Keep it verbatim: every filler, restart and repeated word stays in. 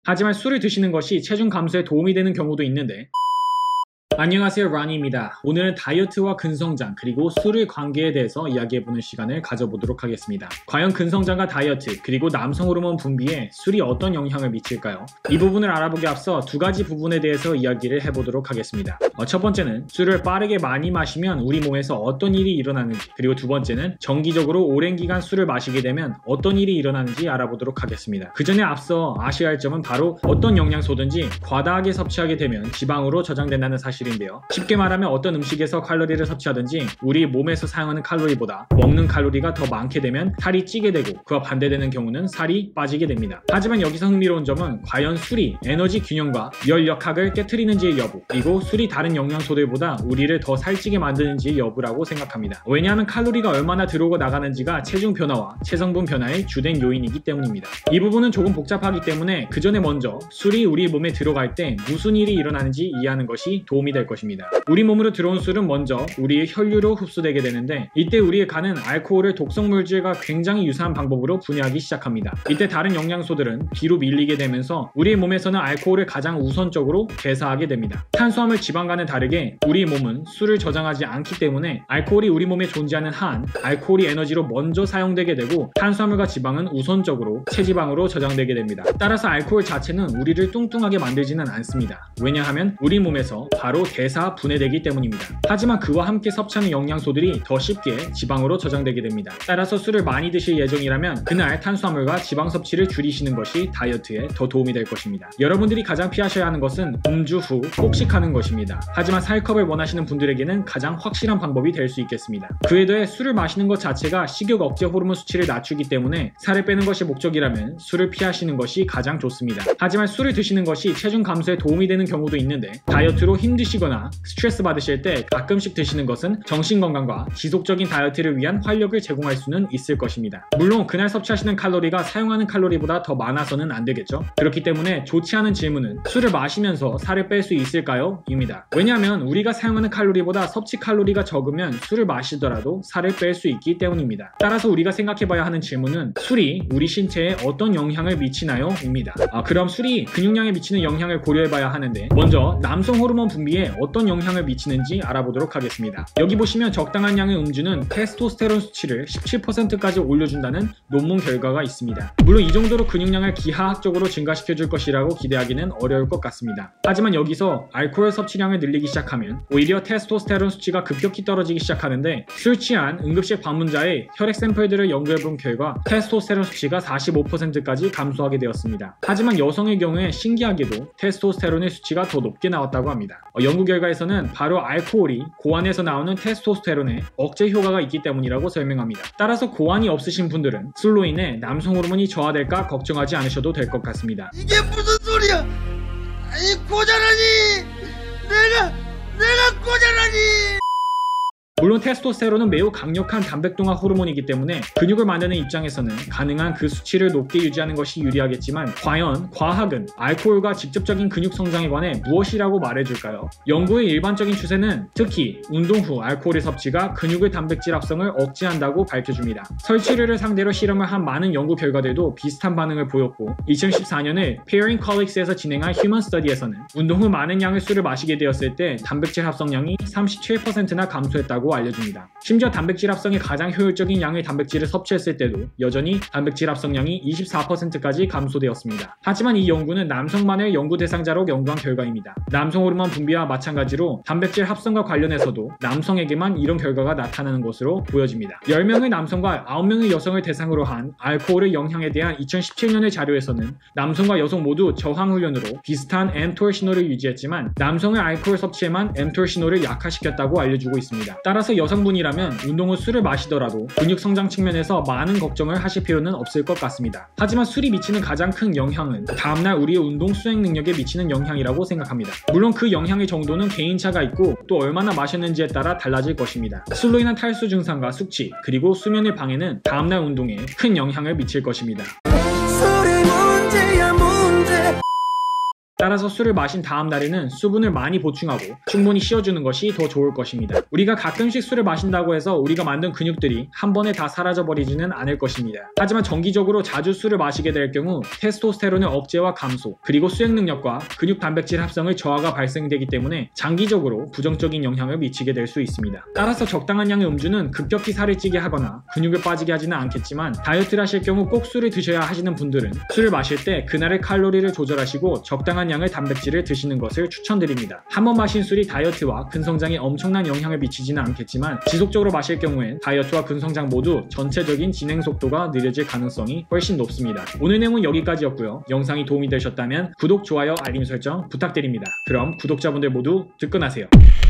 하지만 술을 드시는 것이 체중 감소에 도움이 되는 경우도 있는데, 안녕하세요, 라니입니다. 오늘은 다이어트와 근성장 그리고 술의 관계에 대해서 이야기해보는 시간을 가져보도록 하겠습니다. 과연 근성장과 다이어트 그리고 남성 호르몬 분비에 술이 어떤 영향을 미칠까요? 이 부분을 알아보기 앞서 두 가지 부분에 대해서 이야기를 해보도록 하겠습니다. 어, 첫 번째는 술을 빠르게 많이 마시면 우리 몸에서 어떤 일이 일어나는지, 그리고 두 번째는 정기적으로 오랜 기간 술을 마시게 되면 어떤 일이 일어나는지 알아보도록 하겠습니다. 그 전에 앞서 아셔야 할 점은 바로 어떤 영양소든지 과다하게 섭취하게 되면 지방으로 저장된다는 사실입니다. 쉽게 말하면 어떤 음식에서 칼로리를 섭취하든지 우리 몸에서 사용하는 칼로리보다 먹는 칼로리가 더 많게 되면 살이 찌게 되고, 그와 반대되는 경우는 살이 빠지게 됩니다. 하지만 여기서 흥미로운 점은 과연 술이 에너지 균형과 열역학을 깨트리는지의 여부, 그리고 술이 다른 영양소들보다 우리를 더 살찌게 만드는지의 여부라고 생각합니다. 왜냐하면 칼로리가 얼마나 들어오고 나가는지가 체중 변화와 체성분 변화의 주된 요인이기 때문입니다. 이 부분은 조금 복잡하기 때문에 그 전에 먼저 술이 우리 몸에 들어갈 때 무슨 일이 일어나는지 이해하는 것이 도움이 될 것입니다. 우리 몸으로 들어온 술은 먼저 우리의 혈류로 흡수되게 되는데, 이때 우리의 간은 알코올을 독성 물질과 굉장히 유사한 방법으로 분해하기 시작합니다. 이때 다른 영양소들은 뒤로 밀리게 되면서 우리의 몸에서는 알코올을 가장 우선적으로 대사하게 됩니다. 탄수화물 지방과는 다르게 우리 몸은 술을 저장하지 않기 때문에 알코올이 우리 몸에 존재하는 한 알코올이 에너지로 먼저 사용되게 되고, 탄수화물과 지방은 우선적으로 체지방으로 저장되게 됩니다. 따라서 알코올 자체는 우리를 뚱뚱하게 만들지는 않습니다. 왜냐하면 우리 몸에서 바로 대사 분해되기 때문입니다. 하지만 그와 함께 섭취하는 영양소들이 더 쉽게 지방으로 저장되게 됩니다. 따라서 술을 많이 드실 예정이라면 그날 탄수화물과 지방 섭취를 줄이시는 것이 다이어트에 더 도움이 될 것입니다. 여러분들이 가장 피하셔야 하는 것은 음주 후 폭식하는 것입니다. 하지만 살컵을 원하시는 분들에게는 가장 확실한 방법이 될 수 있겠습니다. 그에 더해 술을 마시는 것 자체가 식욕 억제 호르몬 수치를 낮추기 때문에 살을 빼는 것이 목적이라면 술을 피하시는 것이 가장 좋습니다. 하지만 술을 드시는 것이 체중 감소에 도움이 되는 경우도 있는데, 다이어트로 힘드시거나 스트레스 받으실 때 가끔씩 드시는 것은 정신건강과 지속적인 다이어트를 위한 활력을 제공할 수는 있을 것입니다. 물론 그날 섭취하시는 칼로리가 사용하는 칼로리보다 더 많아서는 안 되겠죠. 그렇기 때문에 좋지 않은 질문은 술을 마시면서 살을 뺄 수 있을까요? 입니다. 왜냐하면 우리가 사용하는 칼로리보다 섭취 칼로리가 적으면 술을 마시더라도 살을 뺄 수 있기 때문입니다. 따라서 우리가 생각해봐야 하는 질문은 술이 우리 신체에 어떤 영향을 미치나요? 입니다. 아, 그럼 술이 근육량에 미치는 영향을 고려해봐야 하는데, 먼저 남성 호르몬 분비에 어떤 영향을 미치는지 알아보도록 하겠습니다. 여기 보시면 적당한 양의 음주는 테스토스테론 수치를 십칠 퍼센트까지 올려준다는 논문 결과가 있습니다. 물론 이 정도로 근육량을 기하학적으로 증가시켜줄 것이라고 기대하기는 어려울 것 같습니다. 하지만 여기서 알코올 섭취량을 늘리기 시작하면 오히려 테스토스테론 수치가 급격히 떨어지기 시작하는데, 술 취한 응급실 방문자의 혈액 샘플들을 연구해본 결과 테스토스테론 수치가 사십오 퍼센트까지 감소하게 되었습니다. 하지만 여성의 경우에 신기하게도 테스토스테론의 수치가 더 높게 나왔다고 합니다. 어, 연구 결과에서는 바로 알코올이 고안에서 나오는 테스토스테론에 억제 효과가 있기 때문이라고 설명합니다. 따라서 고안이 없으신 분들은 술로 인해 남성 호르몬이 저하될까 걱정하지 않으셔도 될 것 같습니다. 이게 무슨 소리야? 아니 고자라니! 내가 내가 고자라니! 물론 테스토스테론은 매우 강력한 단백동화 호르몬이기 때문에 근육을 만드는 입장에서는 가능한 그 수치를 높게 유지하는 것이 유리하겠지만, 과연 과학은 알코올과 직접적인 근육 성장에 관해 무엇이라고 말해줄까요? 연구의 일반적인 추세는 특히 운동 후 알코올의 섭취가 근육의 단백질 합성을 억제한다고 밝혀줍니다. 설치류를 상대로 실험을 한 많은 연구 결과들도 비슷한 반응을 보였고, 이천십사 년에 Pairing Colleagues에서 진행한 휴먼 스터디에서는 운동 후 많은 양의 술을 마시게 되었을 때 단백질 합성량이 삼십칠 퍼센트나 감소했다고 알려줍니다. 심지어 단백질 합성에 가장 효율적인 양의 단백질을 섭취했을 때도 여전히 단백질 합성량이 이십사 퍼센트까지 감소되었습니다. 하지만 이 연구는 남성만을 연구 대상자로 연구한 결과입니다. 남성 호르몬 분비와 마찬가지로 단백질 합성과 관련해서도 남성에게만 이런 결과가 나타나는 것으로 보여집니다. 열 명의 남성과 아홉 명의 여성을 대상으로 한 알코올의 영향에 대한 이천십칠 년의 자료에서는 남성과 여성 모두 저항 훈련으로 비슷한 엠톨 신호를 유지했지만, 남성의 알코올 섭취에만 엠톨 신호를 약화시켰다고 알려주고 있습니다. 따라서 여성분이라면 운동 후 술을 마시더라도 근육 성장 측면에서 많은 걱정을 하실 필요는 없을 것 같습니다. 하지만 술이 미치는 가장 큰 영향은 다음날 우리의 운동 수행 능력에 미치는 영향이라고 생각합니다. 물론 그 영향의 정도는 개인차가 있고 또 얼마나 마셨는지에 따라 달라질 것입니다. 술로 인한 탈수 증상과 숙취 그리고 수면의 방해는 다음날 운동에 큰 영향을 미칠 것입니다. 따라서 술을 마신 다음 날에는 수분을 많이 보충하고 충분히 쉬어주는 것이 더 좋을 것입니다. 우리가 가끔씩 술을 마신다고 해서 우리가 만든 근육들이 한 번에 다 사라져버리지는 않을 것입니다. 하지만 정기적으로 자주 술을 마시게 될 경우 테스토스테론의 억제와 감소, 그리고 수행 능력과 근육 단백질 합성의 저하가 발생되기 때문에 장기적으로 부정적인 영향을 미치게 될 수 있습니다. 따라서 적당한 양의 음주는 급격히 살을 찌게 하거나 근육을 빠지게 하지는 않겠지만, 다이어트를 하실 경우 꼭 술을 드셔야 하시는 분들은 술을 마실 때 그날의 칼로리를 조절하시고 적당한 양의 단백질을 드시는 것을 추천드립니다. 한 번 마신 술이 다이어트와 근성장에 엄청난 영향을 미치지는 않겠지만, 지속적으로 마실 경우엔 다이어트와 근성장 모두 전체적인 진행 속도가 느려질 가능성이 훨씬 높습니다. 오늘 내용은 여기까지였고요. 영상이 도움이 되셨다면 구독, 좋아요, 알림 설정 부탁드립니다. 그럼 구독자분들 모두 득근하세요.